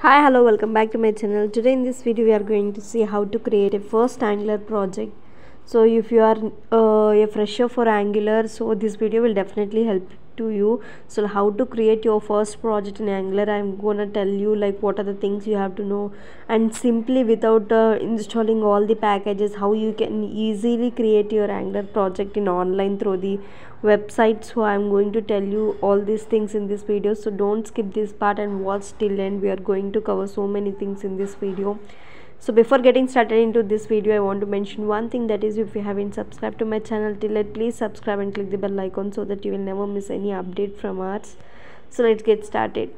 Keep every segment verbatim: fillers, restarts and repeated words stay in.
Hi, hello, welcome back to my channel. Today in this video we are going to see how to create a first Angular project. So if you are uh, a fresher for Angular, so this video will definitely help to you. So how to create your first project in Angular, I'm gonna tell you like what are the things you have to know, and simply without uh, installing all the packages, how you can easily create your Angular project in online through the website. So I'm going to tell you all these things in this video, so don't skip this part and watch till end. We are going to cover so many things in this video. So before getting started into this video, I want to mention one thing, that is, if you haven't subscribed to my channel till yet, please subscribe and click the bell icon so that you will never miss any update from us. So let's get started.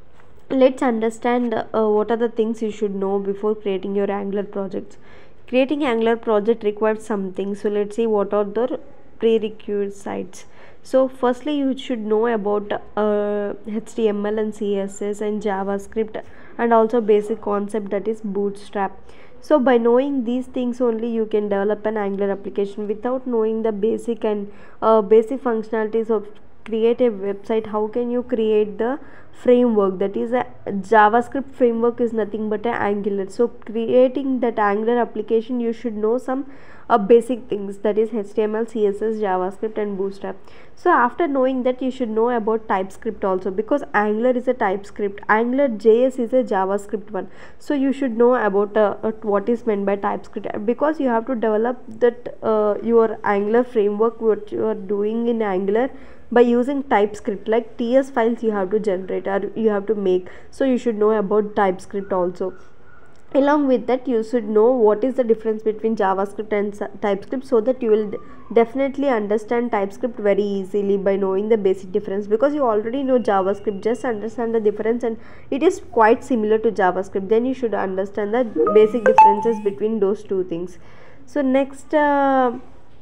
Let's understand uh, what are the things you should know before creating your Angular projects. Creating Angular project requires something. So let's see what are the prerequisites. So firstly, you should know about uh, H T M L and C S S and JavaScript, and also basic concept, that is Bootstrap. So by knowing these things only, you can develop an Angular application. Without knowing the basic and uh, basic functionalities of create a website, how can you create the framework? That is, a JavaScript framework is nothing but a Angular. So creating that Angular application, you should know some uh, basic things, that is H T M L, C S S, JavaScript and Bootstrap. So after knowing that, you should know about TypeScript also, because Angular is a TypeScript, Angular J S is a JavaScript one. So you should know about uh, uh, what is meant by TypeScript, because you have to develop that uh, your Angular framework, what you are doing in Angular, by using TypeScript. Like T S files you have to generate or you have to make, so you should know about TypeScript also. Along with that, you should know what is the difference between JavaScript and TypeScript, so that you will definitely understand TypeScript very easily by knowing the basic difference, because you already know JavaScript. Just understand the difference, and it is quite similar to JavaScript. Then you should understand the basic differences between those two things. So next uh,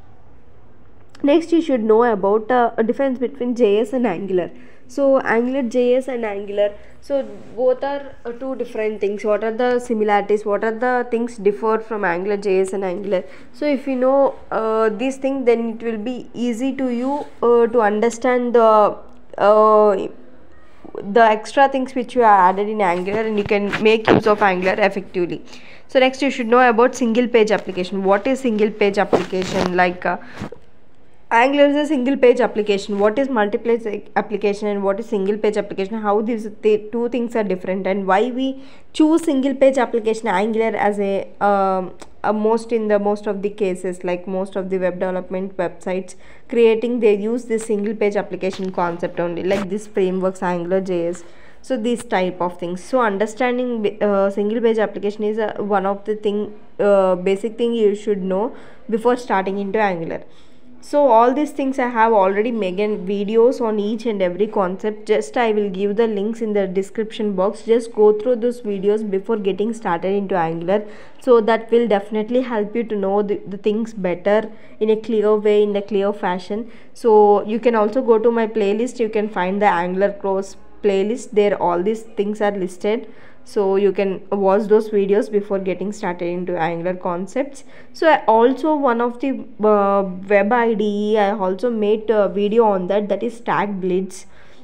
next you should know about uh, a difference between J S and Angular. So Angular J S and Angular, so both are uh, two different things. What are the similarities, what are the things differ from Angular J S and Angular? So if you know uh, these things, then it will be easy to you uh, to understand the uh, the extra things which you are added in Angular, and you can make use of Angular effectively. So next you should know about single page application. What is single page application? Like uh, Angular is a single page application. What is multi-page application and what is single page application? How these the two things are different, and why we choose single page application Angular as a, um, a most in the most of the cases, like most of the web development websites creating, they use this single page application concept only, like this frameworks Angular J S. So these type of things. So understanding uh, single page application is uh, one of the thing uh, basic thing you should know before starting into Angular. So all these things I have already made videos on each and every concept. Just I will give the links in the description box. Just go through those videos before getting started into Angular, so that will definitely help you to know the, the things better in a clear way, in a clear fashion. So you can also go to my playlist. You can find the Angular course playlist. There all these things are listed, so you can watch those videos before getting started into Angular concepts. So I also, one of the uh, web I D E, I also made a video on that, that is StackBlitz.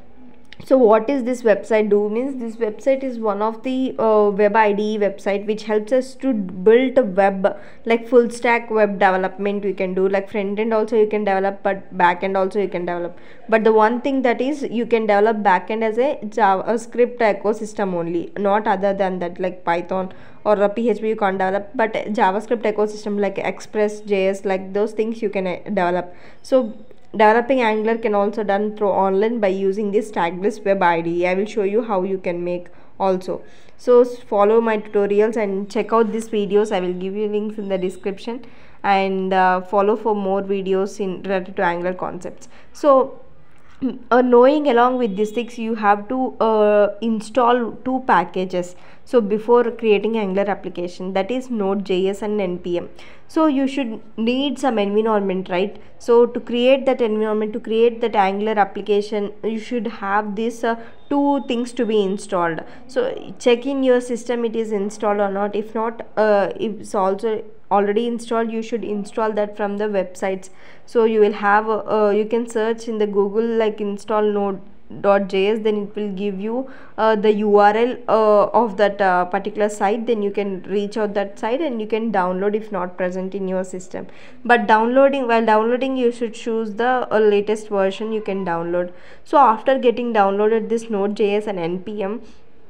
So what is this website do means, this website is one of the uh, web I D E website which helps us to build a web, like full stack web development we can do, like front end also you can develop, but back end also you can develop. But the one thing that is, you can develop back end as a JavaScript ecosystem only, not other than that, like Python or a P H P you can't develop, but JavaScript ecosystem like Express J S, like those things you can uh, develop. So developing Angular can also done through online by using this StackBlitz web I D E. I will show you how you can make also. So follow my tutorials and check out these videos. I will give you links in the description, and uh, follow for more videos in related to Angular concepts. So uh, knowing along with these things, you have to uh, install two packages. So before creating Angular application, that is Node.js and N P M. So you should need some environment, right? So to create that environment, to create that Angular application, you should have these uh, two things to be installed. So check in your system it is installed or not. If not, uh, if it's also already installed, you should install that from the websites. So you will have uh, you can search in the Google like install node dot j s, then it will give you uh, the U R L uh, of that uh, particular site. Then you can reach out that site and you can download if not present in your system. But downloading, while downloading, you should choose the uh, latest version you can download. So after getting downloaded this Node.js and N P M,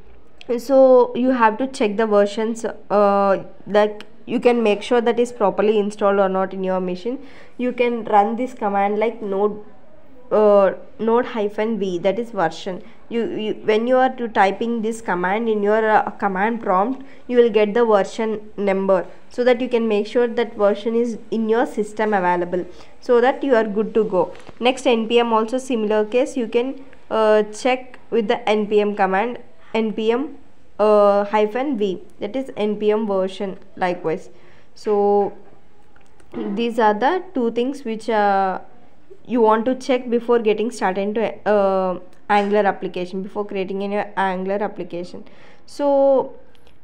so you have to check the versions, uh, like you can make sure that is properly installed or not in your machine. You can run this command like node uh, node hyphen v, that is version. You, you when you are to typing this command in your uh, command prompt, you will get the version number, so that you can make sure that version is in your system available, so that you are good to go. Next, N P M also similar case, you can uh, check with the N P M command, npm uh, hyphen v, that is npm version likewise. So these are the two things which uh, you want to check before getting started into uh, Angular application, before creating an Angular application. So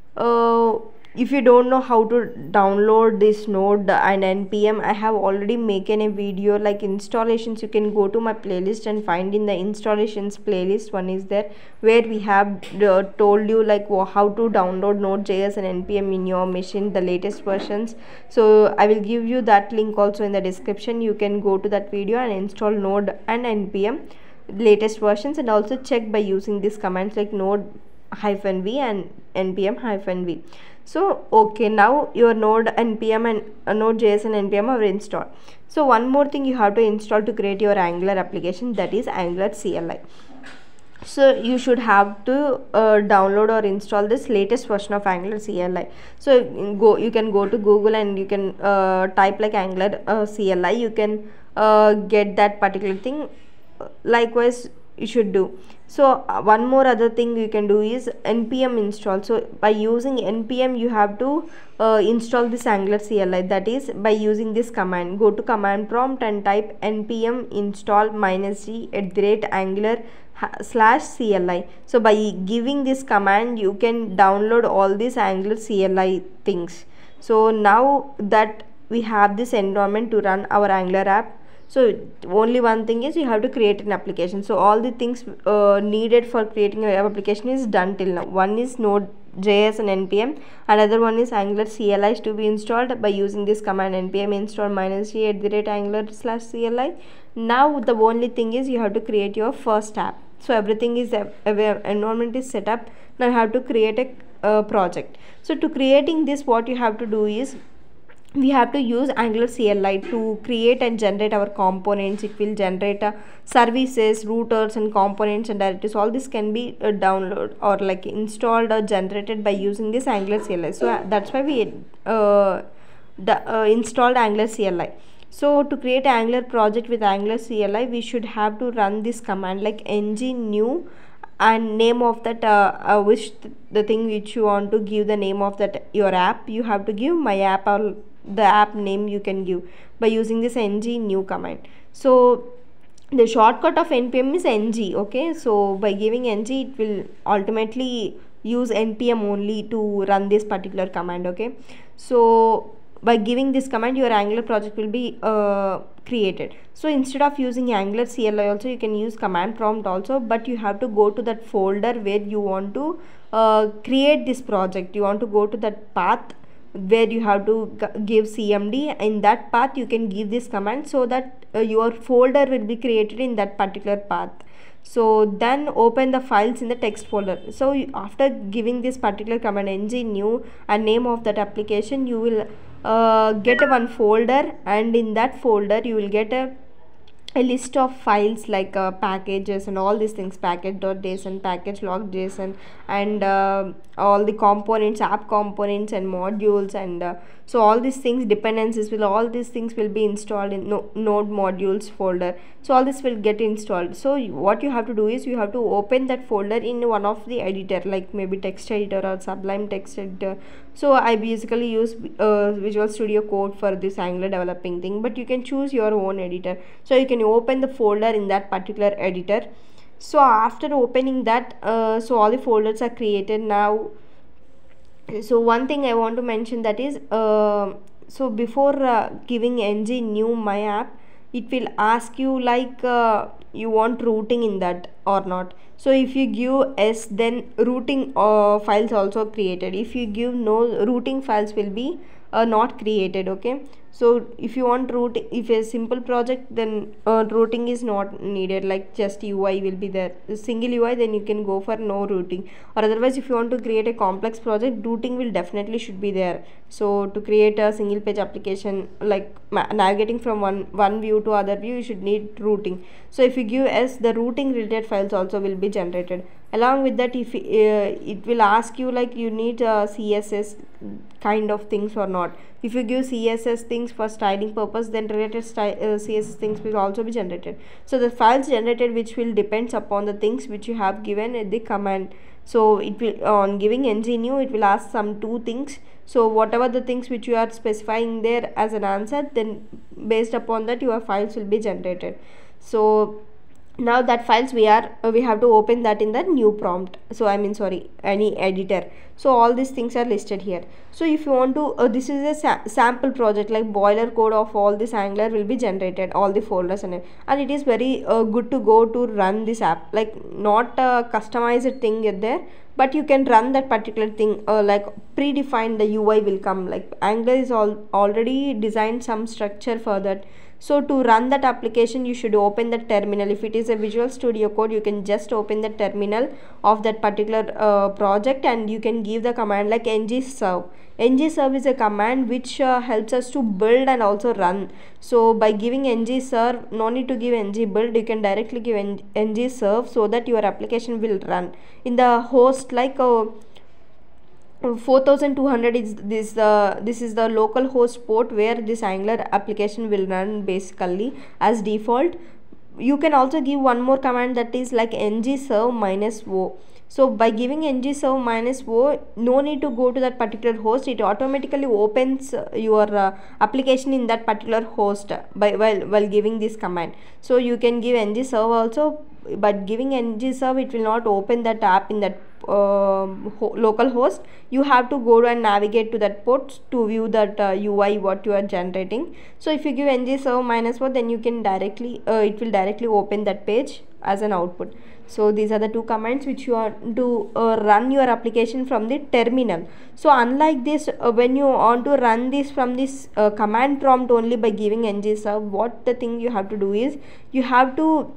uh, if you don't know how to download this Node and N P M, I have already making a video like installations. You can go to my playlist and find in the installations playlist, one is there where we have uh, told you like how to download Node.js and N P M in your machine, the latest versions. So I will give you that link also in the description. You can go to that video and install Node and N P M latest versions, and also check by using these commands like node hyphen v and npm hyphen v. So okay, now your Node npm and uh, Node.js and N P M are installed. So one more thing you have to install to create your Angular application, that is Angular C L I. So you should have to uh, download or install this latest version of Angular C L I. So go, you can go to Google and you can uh, type like Angular uh, C L I. You can uh, get that particular thing. Likewise you should do. So uh, one more other thing you can do is npm install. So by using npm, you have to uh, install this Angular C L I, that is by using this command. Go to command prompt and type npm install minus g at the rate angular slash C L I. So by giving this command, you can download all these Angular C L I things. So now that we have this environment to run our Angular app, so only one thing is you have to create an application. So all the things uh, needed for creating an application is done till now. One is Node.js and N P M, another one is Angular C L I is to be installed by using this command npm install minus g at the rate angular slash C L I. Now the only thing is you have to create your first app. So everything is uh, environment is set up. Now you have to create a uh, project. So to creating this, what you have to do is we have to use Angular C L I to create and generate our components. It will generate uh, services, routers and components and directories. All this can be uh, downloaded or like installed or generated by using this Angular C L I. So uh, that's why we uh, the, uh, installed Angular C L I. So to create an Angular project with Angular C L I, we should have to run this command like ng new and name of that uh, uh, which th the thing which you want to give the name of that your app. You have to give my app, or the app name you can give by using this ng new command. So the shortcut of npm is ng. Okay, so by giving ng, it will ultimately use npm only to run this particular command. Okay, so by giving this command, your Angular project will be uh, created. So instead of using Angular C L I also, you can use command prompt also, but you have to go to that folder where you want to uh, create this project. You want to go to that path where you have to give C M D. In that path you can give this command, so that uh, your folder will be created in that particular path. So then open the files in the text folder. So you, after giving this particular command ng new and name of that application, you will uh, get a one folder, and in that folder you will get a a list of files like uh, packages and all these things, package.json, package log.json, and uh, all the components, app components and modules, and uh, so all these things, dependencies, will all these things will be installed in no, node modules folder. So all this will get installed. So you, what you have to do is you have to open that folder in one of the editor, like maybe text editor or Sublime text editor. So I basically use uh, Visual Studio Code for this Angular developing thing, but you can choose your own editor. So you can open the folder in that particular editor. So after opening that, uh, so all the folders are created now. So one thing I want to mention, that is uh, so before uh, giving ng new my app, it will ask you like uh, you want routing in that or not. So if you give yes, then routing uh, files also created. If you give no, routing files will be uh, not created. Okay, so if you want route, if a simple project, then uh, routing is not needed, like just U I will be there, a single U I, then you can go for no routing. Or otherwise, if you want to create a complex project, routing will definitely should be there. So to create a single page application, like navigating from one one view to other view, you should need routing. So if you give S, the routing related files also will be generated. Along with that, if uh, it will ask you like you need uh, C S S kind of things or not. If you give C S S things for styling purpose, then related uh, C S S things will also be generated. So the files generated which will depends upon the things which you have given in the command. So it will, on giving ng new, it will ask some two things. So whatever the things which you are specifying there as an answer, then based upon that your files will be generated. So now that files we are uh, we have to open that in the new prompt. So I mean sorry, any editor. So all these things are listed here. So if you want to uh, this is a sa sample project, like boiler code of all this Angular will be generated, all the folders and and it is very uh, good to go to run this app, like not a customized thing there, but you can run that particular thing uh, like predefined the U I will come, like Angular is all already designed some structure for that. So to run that application, you should open the terminal. If it is a Visual Studio Code, you can just open the terminal of that particular uh, project, and you can give the command like ngserve. ngserve is a command which uh, helps us to build and also run. So by giving ngserve, no need to give ngbuild, you can directly give ngserve so that your application will run in the host, like uh, four thousand two hundred is this uh, this is the local host port where this Angular application will run basically as default. You can also give one more command, that is like ngserve minus o. So by giving ngserve minus o, no need to go to that particular host, it automatically opens your uh, application in that particular host by while, while giving this command. So you can give ngserve also, but giving ngserve, it will not open that app in that uh, ho local host. You have to go and navigate to that port to view that uh, U I what you are generating. So if you give ngserve minus one, then you can directly uh, it will directly open that page as an output. So these are the two commands which you are to uh, run your application from the terminal. So unlike this, uh, when you want to run this from this uh, command prompt only by giving ngserve, what the thing you have to do is you have to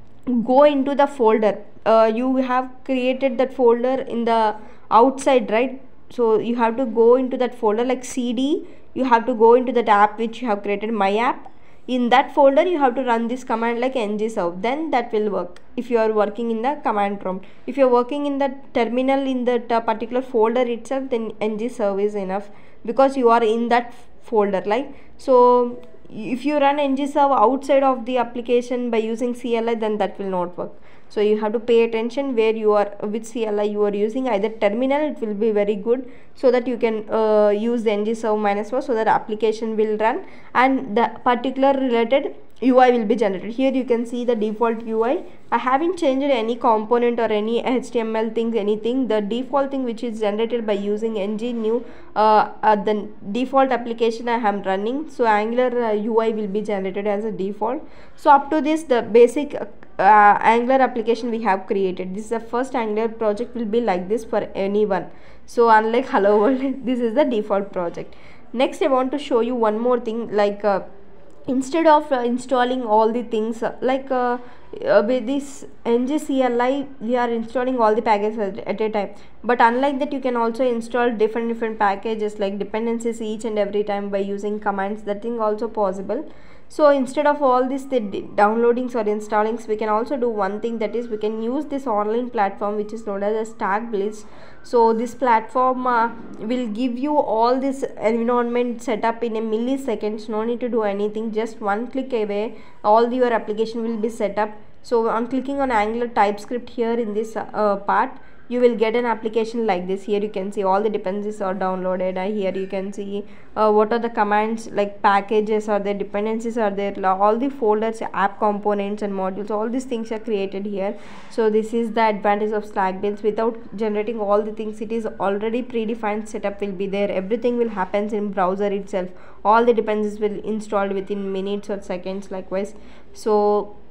go into the folder. Uh, you have created that folder in the outside, right? So you have to go into that folder like cd, you have to go into that app which you have created, my app. In that folder you have to run this command like ngserve, then that will work if you are working in the command prompt. If you are working in the terminal in that uh, particular folder itself, then ngserve is enough because you are in that folder, like. So if you run ngserve outside of the application by using C L I, then that will not work. So you have to pay attention where you are, which C L I you are using. Either terminal, it will be very good, so that you can uh, use the ngserve minus one, so that application will run and the particular related U I will be generated. Here you can see the default U I. I haven't changed any component or any H T M L things, anything. The default thing which is generated by using ng new, uh, uh, the default application I am running. So Angular uh, U I will be generated as a default. So up to this, the basic uh, uh, Angular application we have created. This is the first Angular project will be like this for anyone. So unlike Hello World, this is the default project. Next I want to show you one more thing, like uh, instead of uh, installing all the things uh, like uh, uh, with this N G C L I, we are installing all the packages at, at a time. But unlike that, you can also install different different packages like dependencies each and every time by using commands. That thing also possible. So instead of all this the downloadings or installings, we can also do one thing, that is we can use this online platform which is known as a StackBlitz. So this platform uh, will give you all this environment setup in a milliseconds. No need to do anything, just one click away all your application will be set up. So on clicking on Angular TypeScript here in this uh, part, you will get an application like this. Here you can see all the dependencies are downloaded, and here you can see uh, what are the commands, like packages or the dependencies are there, all the folders, app components and modules, all these things are created here. So this is the advantage of StackBlitz. Without generating all the things, it is already predefined setup will be there. Everything will happen in browser itself. All the dependencies will installed within minutes or seconds likewise. So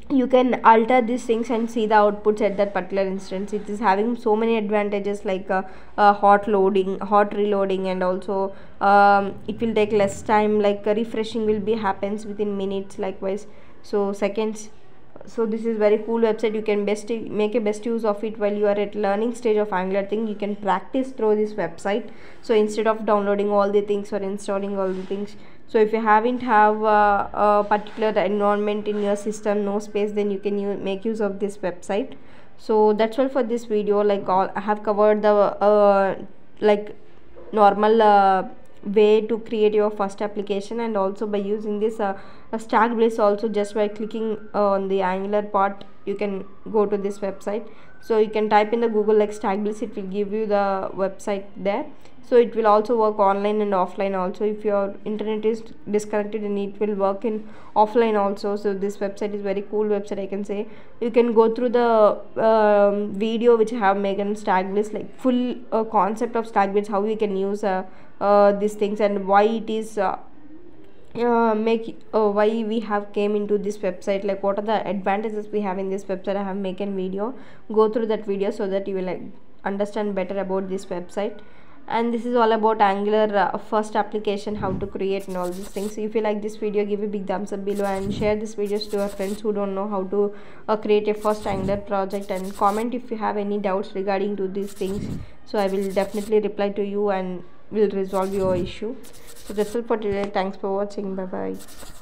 you can alter these things and see the outputs at that particular instance. It is having so many advantages, like uh, uh, hot loading, hot reloading, and also um, it will take less time, like uh, refreshing will be happens within minutes, likewise so seconds. So this is very cool website. You can best make a best use of it while you are at learning stage of Angular thing. You can practice through this website. So instead of downloading all the things or installing all the things, so if you haven't have uh, a particular environment in your system, no space, then you can use, make use of this website. So that's all for this video. Like all I have covered the uh, like normal uh, way to create your first application, and also by using this uh, StackBliss, also just by clicking uh, on the Angular part you can go to this website. So you can type in the Google like StackBliss, it will give you the website there. So it will also work online and offline also. If your internet is disconnected, and it will work in offline also. So this website is very cool website, I can say. You can go through the um, video which I have made on StackBliss, like full uh, concept of StackBliss, how we can use uh, uh, these things, and why it is uh, uh, make uh, why we have came into this website, like what are the advantages we have in this website. I have made a video. Go through that video so that you will like understand better about this website. And this is all about Angular uh, first application, how to create and all these things. So if you like this video, give a big thumbs up below and share this videos to your friends who don't know how to uh, create a first Angular project, and comment if you have any doubts regarding to these things. So I will definitely reply to you and will resolve your issue. So that's all for today. Thanks for watching. Bye bye.